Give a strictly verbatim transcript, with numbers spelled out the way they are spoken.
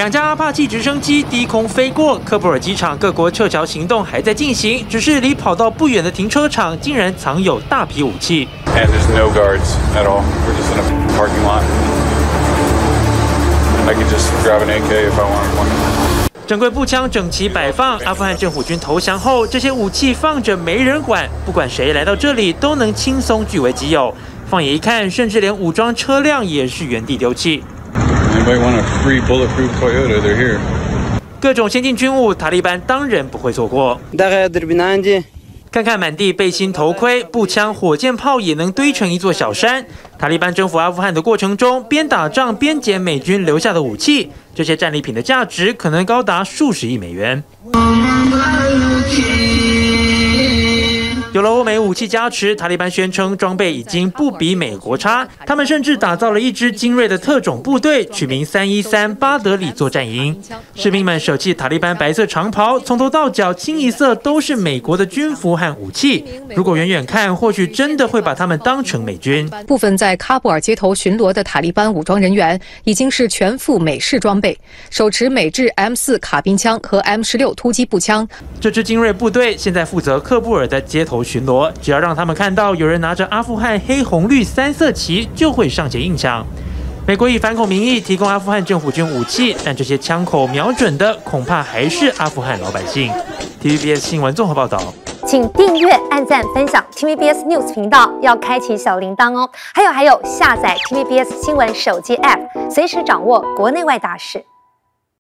两架阿帕奇直升机低空飞过喀布尔机场，各国撤侨行动还在进行，只是离跑道不远的停车场竟然藏有大批武器。 And there's no guards at all. We're just in a parking lot. I could just grab an A K if I wanted one. 整柜步枪整齐摆放。阿富汗政府军投降后，这些武器放着没人管，不管谁来到这里都能轻松据为己有。放眼一看，甚至连武装车辆也是原地丢弃。 Anybody want a free bulletproof Toyota? They're here. 各种先进军武，塔利班当然不会错过。看看满地背心、头盔、步枪、火箭炮也能堆成一座小山。塔利班征服阿富汗的过程中，边打仗边捡美军留下的武器，这些战利品的价值可能高达数十亿美元。有了欧美武器加持，塔利班宣称装备已经不比美国差。他们甚至打造了一支精锐的特种部队，取名三一三巴德里作战营。士兵们舍弃塔利班白色长袍，从头到脚清一色都是美国的军服和武器。如果远远看，或许真的会把他们当成美军。 部分在喀布尔街头巡逻的塔利班武装人员已经是全副美式装备，手持美制 M 四卡宾枪和 M 十六突击步枪。 这支精锐部队现在负责喀布尔的街头巡逻，只要让他们看到有人拿着阿富汗黑红绿三色旗，就会上前应抢。美国以反恐名义提供阿富汗政府军武器，但这些枪口瞄准的恐怕还是阿富汗老百姓。T V B S 新闻综合报道， 请订阅、按赞、分享 T V B S News 频道，要开启小铃铛哦。还有还有，下载 T V B S 新闻手机 App， 随时掌握国内外大事。